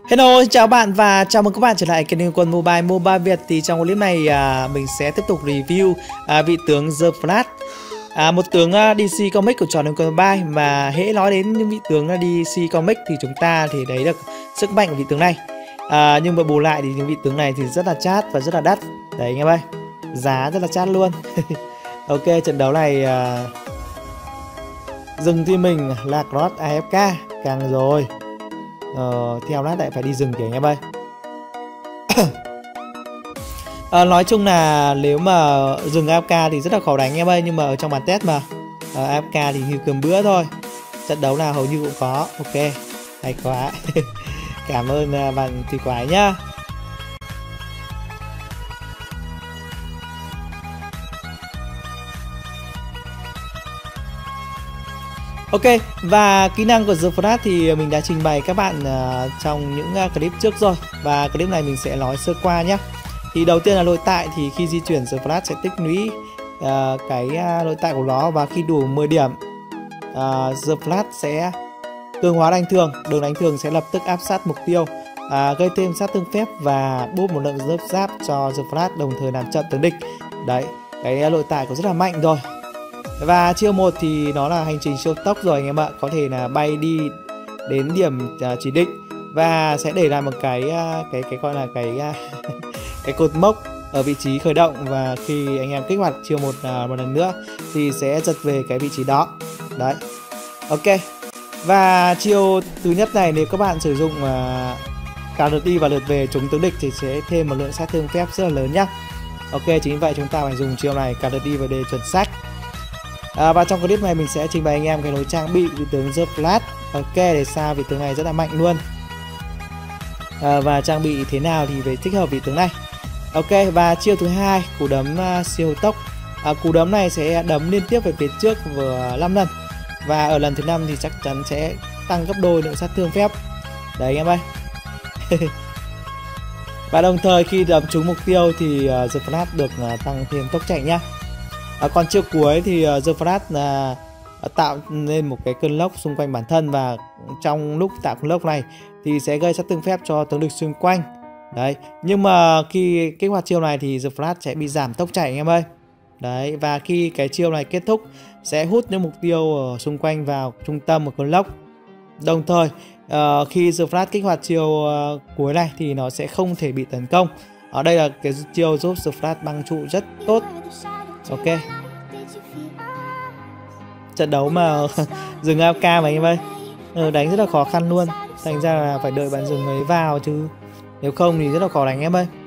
Hello, xin chào bạn và chào mừng các bạn trở lại kênh Liên Quân Mobile Việt. Thì trong clip này mình sẽ tiếp tục review vị tướng The Flash, một tướng DC Comics của trò Liên Quân Mobile. Mà hễ nói đến những vị tướng DC Comics thì chúng ta thì thấy được sức mạnh của vị tướng này. Nhưng mà bù lại thì những vị tướng này thì rất là chát và rất là đắt. Đấy anh em ơi, giá rất là chát luôn. Ok, trận đấu này dừng team mình là Cross AFK càng rồi. Theo lát lại phải đi rừng kìa anh em ơi. Nói chung là nếu mà rừng AFK thì rất là khó đánh anh em ơi. Nhưng mà ở trong bàn test mà AFK thì như cơm bữa thôi. Trận đấu nào hầu như cũng có. Ok, hay quá. Cảm ơn bạn Thủy Quái nhá. Ok, và kỹ năng của The Flash thì mình đã trình bày các bạn trong những clip trước rồi. Và clip này mình sẽ nói sơ qua nhé. Thì đầu tiên là nội tại, thì khi di chuyển The Flash sẽ tích lũy cái nội tại của nó. Và khi đủ 10 điểm, The Flash sẽ cường hóa đánh thường. Đường đánh thường sẽ lập tức áp sát mục tiêu, gây thêm sát thương phép và boost một lượng lớp giáp cho The Flash, đồng thời làm chậm tướng địch. Đấy, cái nội tại cũng rất là mạnh rồi. Và chiêu 1 thì nó là hành trình siêu tốc rồi anh em ạ. Có thể là bay đi đến điểm chỉ định và sẽ để lại một cái gọi là cái cột mốc ở vị trí khởi động. Và khi anh em kích hoạt chiêu 1 một lần nữa thì sẽ giật về cái vị trí đó. Đấy. Ok. Và chiêu thứ nhất này nếu các bạn sử dụng cả lượt đi và lượt về trúng tướng địch thì sẽ thêm một lượng sát thương phép rất là lớn nhá. Ok, chính vậy chúng ta phải dùng chiêu này cả lượt đi và đề chuẩn xác. Và trong clip này mình sẽ trình bày anh em cái lối trang bị vị tướng The Flash. Ok, để sao vị tướng này rất là mạnh luôn. Và trang bị thế nào thì phải thích hợp vị tướng này. Ok, và chiêu thứ hai, cú đấm siêu tốc. Cú đấm này sẽ đấm liên tiếp về phía trước vừa 5 lần. Và ở lần thứ 5 thì chắc chắn sẽ tăng gấp đôi lượng sát thương phép. Đấy anh em ơi. Và đồng thời khi đấm trúng mục tiêu thì The Flash được tăng thêm tốc chạy nhá. Còn chiêu cuối thì The Flash tạo nên một cái cơn lốc xung quanh bản thân. Và trong lúc tạo cơn lốc này thì sẽ gây sát thương phép cho tướng địch xung quanh. Đấy, nhưng mà khi kích hoạt chiêu này thì The Flash sẽ bị giảm tốc chạy anh em ơi. Đấy, và khi cái chiêu này kết thúc sẽ hút những mục tiêu ở xung quanh vào trung tâm của cơn lốc. Đồng thời khi The Flash kích hoạt chiêu cuối này thì nó sẽ không thể bị tấn công. Ở đây là cái chiêu giúp The Flash băng trụ rất tốt. Ok, trận đấu mà dừng AFK mà anh em ơi, đánh rất là khó khăn luôn. Thành ra là phải đợi bạn dừng ấy vào chứ nếu không thì rất là khó đánh em ơi.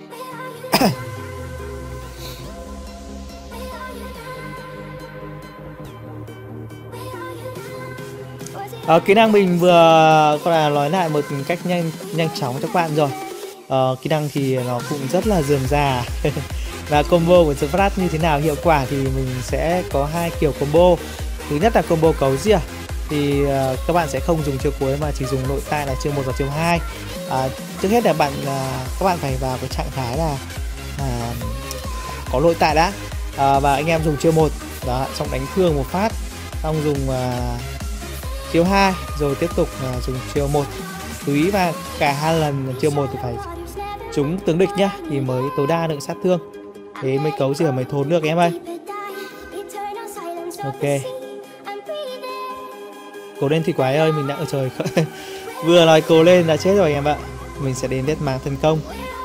Kỹ năng mình vừa gọi là nói lại một cách nhanh chóng cho các bạn rồi. Kỹ năng thì nó cũng rất là rườm rà. Và combo của The Flash như thế nào hiệu quả thì mình sẽ có hai kiểu combo. Thứ nhất là combo cấu rìa, thì các bạn sẽ không dùng chiêu cuối mà chỉ dùng nội tại là chiêu 1 và chiêu 2. Trước hết là các bạn phải vào cái trạng thái là có nội tại đã, và anh em dùng chiêu 1 đó, xong đánh thường một phát, xong dùng chiêu 2 rồi tiếp tục dùng chiêu 1. Chú ý và cả hai lần chiêu 1 thì phải trúng tướng địch nhá thì mới tối đa lượng sát thương. Thế mới cấu rìa mới thốn được em ơi. Ok, cố lên Thủy Quái ơi, mình đã ở trời. Vừa nói cố lên là chết rồi em ạ. Mình sẽ đến đét màng tấn công.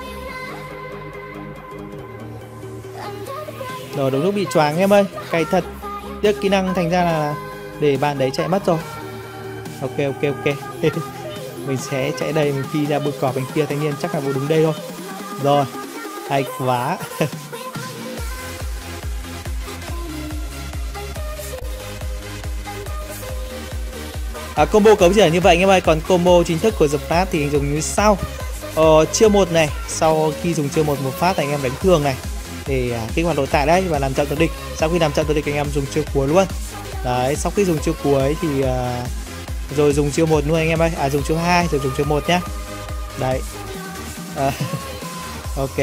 Rồi đúng lúc bị choáng em ơi, cay thật. Tiếc kỹ năng thành ra là để bạn đấy chạy mất rồi. Ok. Mình sẽ chạy đây, mình phi ra bụi cỏ bên kia, thanh niên chắc là vụ đúng đây thôi. Rồi, hay quá. Combo cấu rìa như vậy anh em ơi. Còn combo chính thức của The Flash thì dùng như sau. Chiêu 1 này, sau khi dùng chiêu 1 một phát anh em đánh thường này để kích hoạt nội tại đấy và làm chậm tướng địch. Sau khi làm chậm tướng địch anh em dùng chiêu cuối luôn. Đấy, sau khi dùng chiêu cuối thì rồi dùng chiêu 1 luôn anh em ơi. Dùng chiêu 2 rồi dùng chiêu 1 nhá. Đấy. Ok.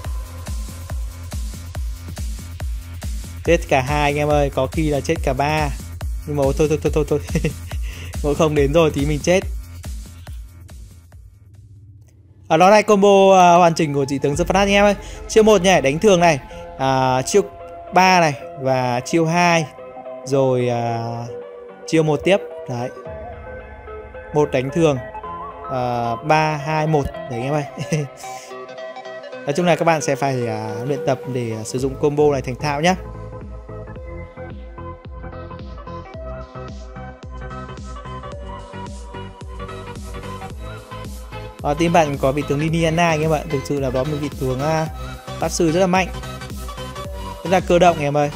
Chết cả hai anh em ơi, có khi là chết cả ba. Nhưng mà thôi. Ngộ không đến rồi thì mình chết. Ở đó này combo hoàn chỉnh của chỉ tướng The Flash anh em ơi. Chiêu 1 nhảy đánh thường này, chiêu 3 này và chiêu 2 rồi chiêu 1 tiếp. Đấy. 1 đánh thường, 3 2 1 đấy anh em ơi. Nói chung là các bạn sẽ phải luyện tập để sử dụng combo này thành thạo nhé. Team bạn có vị tướng Liliana anh em ạ. Thực sự là đó một vị tướng pháp sư rất là mạnh, rất là cơ động anh em ơi.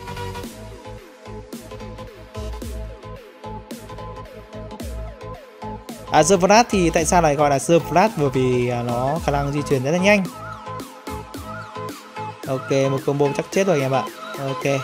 The Flash thì tại sao lại gọi là The Flash? Bởi vì nó khả năng di chuyển rất là nhanh. Ok, một combo chắc chết rồi anh em ạ. Ok.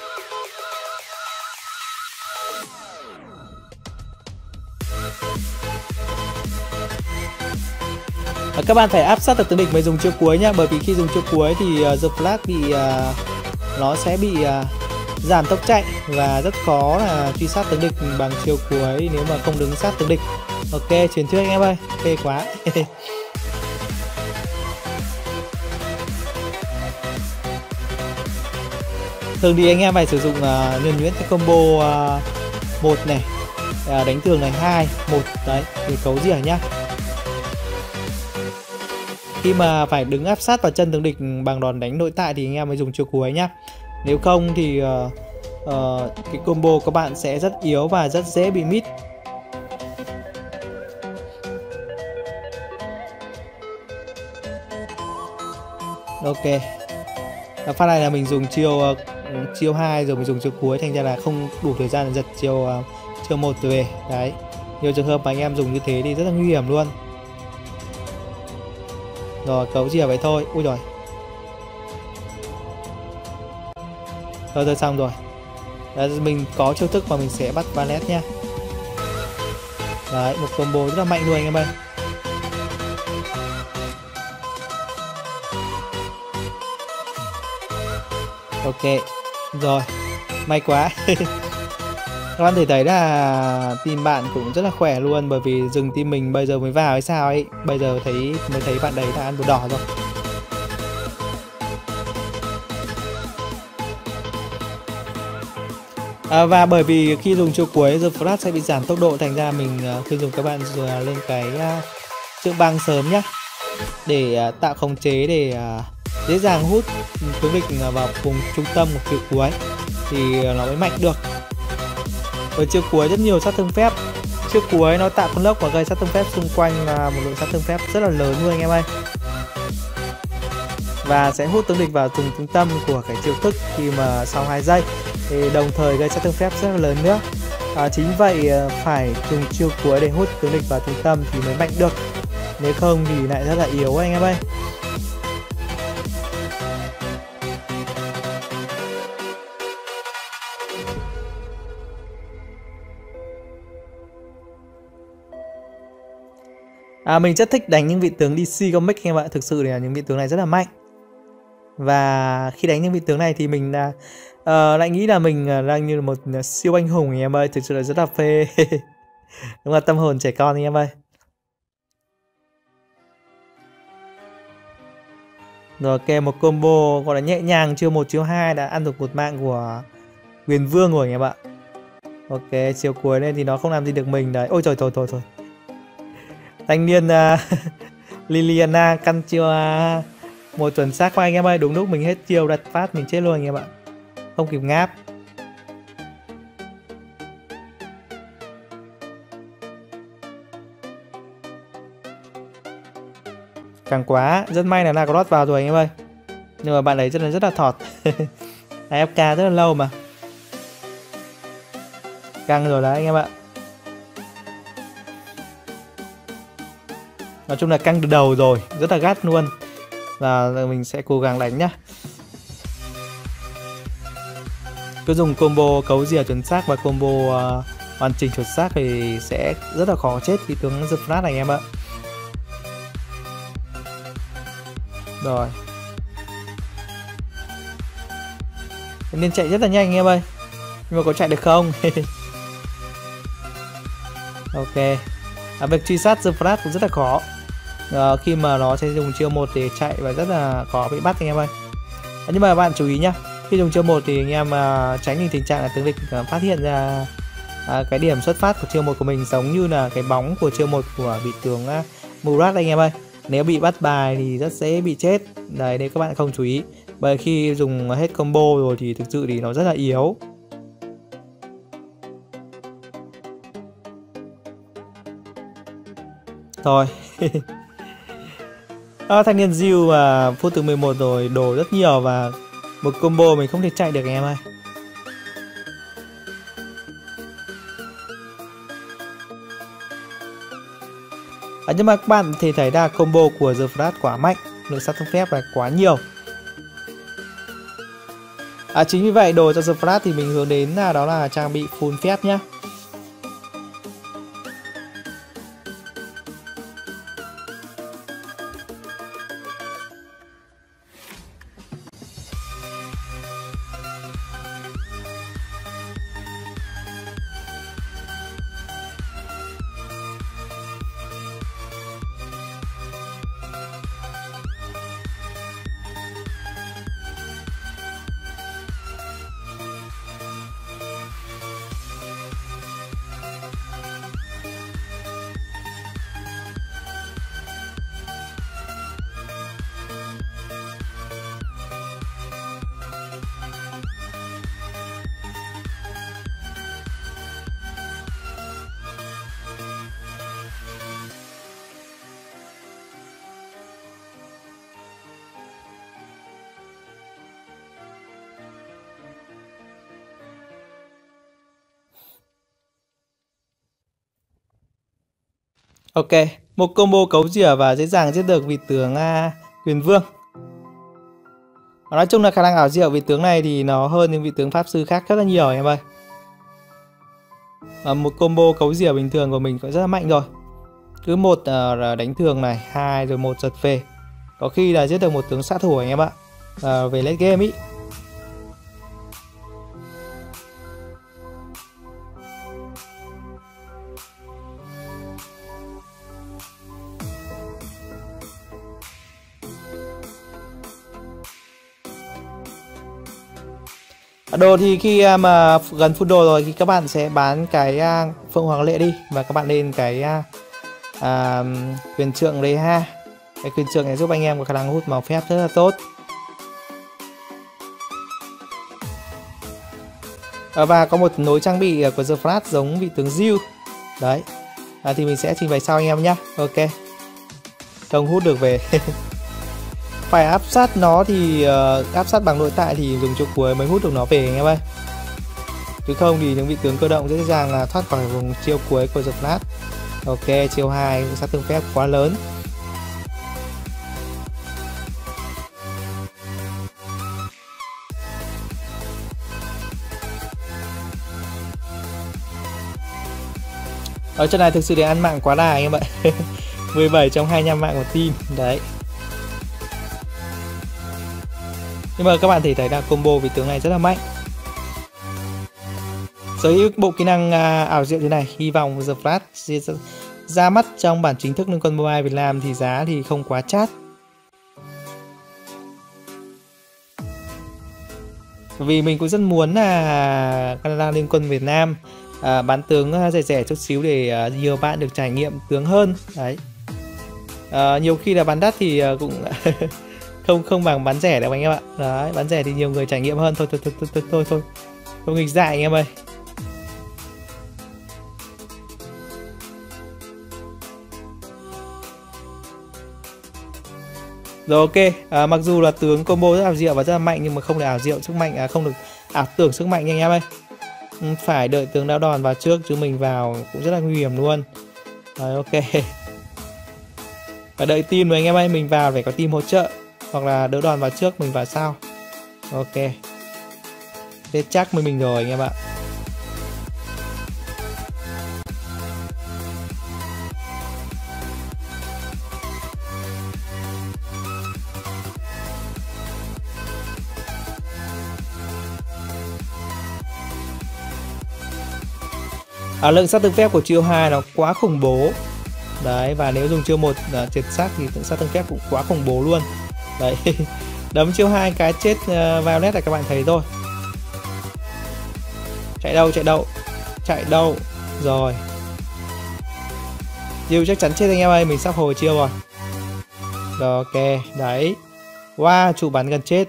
Các bạn phải áp sát được tướng địch mới dùng chiêu cuối nhá, bởi vì khi dùng chiêu cuối thì The Flash bị nó sẽ bị giảm tốc chạy và rất khó là truy sát tướng địch bằng chiêu cuối nếu mà không đứng sát tướng địch. Ok, chuyển trước anh em ơi, phê quá. Thường thì anh em phải sử dụng nhuần nhuyễn cái combo 1 này, đánh thường này 2 1 đấy để cấu rỉa nhá. Khi mà phải đứng áp sát vào chân tướng địch bằng đòn đánh nội tại thì anh em mới dùng chiêu cuối nhá. Nếu không thì cái combo các bạn sẽ rất yếu và rất dễ bị mít. Ok. Phát này là mình dùng chiêu 2 rồi mình dùng chiêu cuối, thành ra là không đủ thời gian để giật chiêu 1 về. Đấy. Nhiều trường hợp mà anh em dùng như thế thì rất là nguy hiểm luôn. Rồi, cấu rỉa vậy thôi. Ui rồi. Thôi xong rồi. Đấy, mình có chiêu thức mà mình sẽ bắt Valet nhá. Đấy, một combo rất là mạnh luôn anh em ơi. Ok. Rồi, may quá. Các bạn thể thấy là team bạn cũng rất là khỏe luôn, bởi vì dừng team mình bây giờ mới vào hay sao ấy. Bây giờ mới thấy bạn đấy đã ăn bột đỏ rồi. Và bởi vì khi dùng chiêu cuối The Flash sẽ bị giảm tốc độ, thành ra mình khi dùng các bạn lên cái chữ băng sớm nhá, để tạo khống chế để dễ dàng hút tướng địch vào vùng trung tâm của chiêu cuối thì nó mới mạnh được. Ở chiêu cuối rất nhiều sát thương phép. Chiêu cuối nó tạo con lốc và gây sát thương phép xung quanh một lượng sát thương phép rất là lớn luôn anh em ơi. Và sẽ hút tướng địch vào vùng trung tâm của cái chiêu thức khi mà sau 2 giây, thì đồng thời gây sát thương phép rất là lớn nữa. Chính vậy phải dùng chiêu cuối để hút tướng địch vào trung tâm thì mới mạnh được. Nếu không thì lại rất là yếu anh em ơi. Mình rất thích đánh những vị tướng DC Comics anh em ạ. Thực sự là những vị tướng này rất là mạnh. Và khi đánh những vị tướng này thì mình lại nghĩ là mình đang như một siêu anh hùng anh em ơi. Thực sự là rất là phê. Đúng là tâm hồn trẻ con anh em ơi. Rồi kèm một combo gọi là nhẹ nhàng, chiêu 1 chiêu 2 đã ăn được một mạng của Huyền Vương rồi anh em ạ. Ok, chiêu cuối lên thì nó không làm gì được mình đấy. Ôi trời thôi. Thanh niên Liliana căn chiêu một chuẩn xác qua anh em ơi. Đúng lúc mình hết chiêu đặt phát mình chết luôn anh em ạ. Không kịp ngáp. Càng quá. Rất may là Nakrot vào rồi anh em ơi. Nhưng mà bạn ấy rất là thọt. AFK rất là lâu mà. Căng rồi đấy anh em ạ. Nói chung là căng từ đầu rồi, rất là gắt luôn. Là mình sẽ cố gắng đánh nhá. Cứ dùng combo cấu rỉa chuẩn xác và combo hoàn chỉnh chuẩn xác thì sẽ rất là khó chết vị tướng The Flash này anh em ạ. Rồi. Nên chạy rất là nhanh anh em ơi. Nhưng mà có chạy được không? Ok. Việc truy sát The Flash cũng rất là khó. khi mà nó sẽ dùng chiêu 1 để chạy và rất là có bị bắt anh em ơi. Nhưng mà bạn chú ý nhá, khi dùng chiêu 1 thì anh em tránh được tình trạng là tướng địch phát hiện ra cái điểm xuất phát của chiêu 1 của mình, giống như là cái bóng của chiêu 1 của vị tướng Murat anh em ơi. Nếu bị bắt bài thì rất dễ bị chết. Đấy, nếu các bạn không chú ý, bởi khi dùng hết combo rồi thì thực sự thì nó rất là yếu. Thôi thanh niên Diêu mà phút thứ 11 rồi, đồ rất nhiều và một combo mình không thể chạy được anh em ơi. Nhưng mà các bạn thì thấy là combo của The Flash quá mạnh, lượng sát thương phép là quá nhiều. Chính vì vậy đồ cho The Flash thì mình hướng đến là đó là trang bị full phép nhá. Ok, một combo cấu rỉa và dễ dàng giết được vị tướng Huyền Vương. Nói chung là khả năng ảo diệu vị tướng này thì nó hơn những vị tướng pháp sư khác rất là nhiều em ơi. Một combo cấu rỉa bình thường của mình cũng rất là mạnh rồi. Cứ một đánh thường này, 2 rồi 1 giật về. Có khi là giết được một tướng sát thủ anh em ạ. Về late game ý. Đồ thì khi mà gần full đồ rồi thì các bạn sẽ bán cái Phượng Hoàng Lệ đi và các bạn lên cái quyền trượng Reha. Cái quyền trượng này giúp anh em có khả năng hút máu phép rất là tốt. Và có một nối trang bị của The Flash giống vị tướng Diêu. Đấy. Thì mình sẽ trình bày sau anh em nhé. Ok. Không hút được về. Phải áp sát nó thì áp sát bằng nội tại thì dùng chiêu cuối mới hút được nó về anh em ơi. Chứ không thì những vị tướng cơ động dễ dàng là thoát khỏi vùng chiêu cuối của The Flash. Ok, chiêu 2 sát thương phép quá lớn. Ở trận này thực sự để ăn mạng quá đà anh em ạ. 17 trong 25 mạng của team. Đấy. Nhưng mà các bạn thể thấy là combo vị tướng này rất là mạnh. Sở hữu bộ kỹ năng ảo diệu thế này, hy vọng The Flash ra mắt trong bản chính thức Liên Quân Mobile Việt Nam thì giá thì không quá chát. Vì mình cũng rất muốn là Canada Liên Quân Việt Nam bán tướng rẻ rẻ chút xíu để nhiều bạn được trải nghiệm tướng hơn. Đấy. Nhiều khi là bán đắt thì cũng không bằng bán rẻ đâu anh em ạ. Đấy, bán rẻ thì nhiều người trải nghiệm hơn. Thôi không nghịch dại anh em ơi. Rồi ok, mặc dù là tướng combo rất ảo diệu và rất là mạnh nhưng mà không được ảo diệu sức mạnh, không được ảo tưởng sức mạnh anh em ơi. Phải đợi tướng đao đòn vào trước chứ mình vào cũng rất là nguy hiểm luôn. Rồi ok. Và đợi team rồi anh em ơi, mình vào phải có team hỗ trợ hoặc là đỡ đòn vào trước mình vào sau. Ok. Thế chắc mình rồi anh em ạ. Lượng sát thương phép của chiêu 2 nó quá khủng bố. Đấy, và nếu dùng chiêu 1 triệt xác thì tượng sát thương kép cũng quá khủng bố luôn. Đấy. Đấm chiêu 2 cái chết Violet là các bạn thấy thôi. Chạy đâu, chạy đâu, chạy đâu. Rồi. Diêu chắc chắn chết anh em ơi, mình sắp hồi chiêu rồi. Rồi, ok, đấy. Wow, trụ bắn gần chết.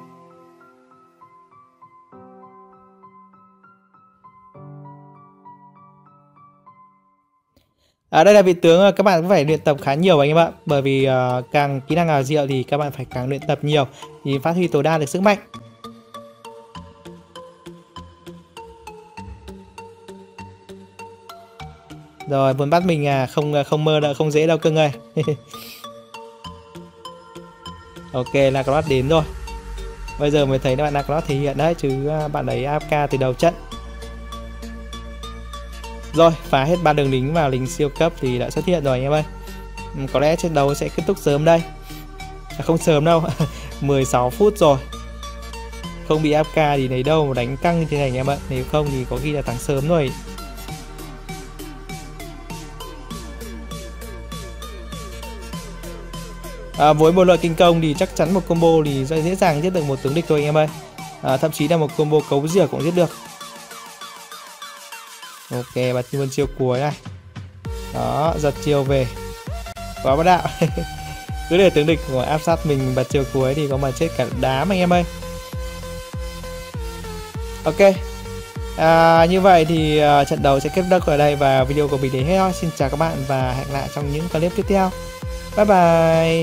Đây là vị tướng các bạn cũng phải luyện tập khá nhiều anh em ạ. Bởi vì càng kỹ năng ảo diệu thì các bạn phải càng luyện tập nhiều thì phát huy tối đa được sức mạnh. Rồi, muốn bắt mình à, không mơ đâu, không dễ đâu cưng ơi. Ok, Nacrot đến rồi. Bây giờ mới thấy bạn Nacrot thể hiện đấy, chứ bạn ấy AFK từ đầu trận. Rồi, phá hết 3 đường lính vào lính siêu cấp thì đã xuất hiện rồi anh em ơi. Có lẽ trận đấu sẽ kết thúc sớm đây. Không sớm đâu. 16 phút rồi. Không bị AFK thì lấy đâu mà đánh căng như thế này anh em ạ. Nếu không thì có khi là thắng sớm rồi. Với một loại kinh công thì chắc chắn một combo thì sẽ dễ dàng giết được một tướng địch thôi anh em ơi. Thậm chí là một combo cấu rỉa cũng giết được. Ok, bật luôn chiêu cuối này. Đó, giật chiêu về. Quá bá đạo. Cứ để tướng địch của áp sát mình bật chiêu cuối thì có mà chết cả đám anh em ơi. Ok. Như vậy thì trận đấu sẽ kết thúc ở đây và video của mình đến hết thôi. Xin chào các bạn và hẹn lại trong những clip tiếp theo. Bye bye.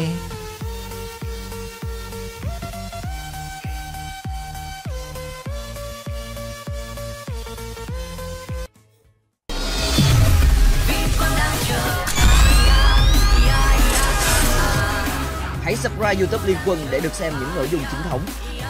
Hãy subscribe YouTube Liên Quân để được xem những nội dung chính thống.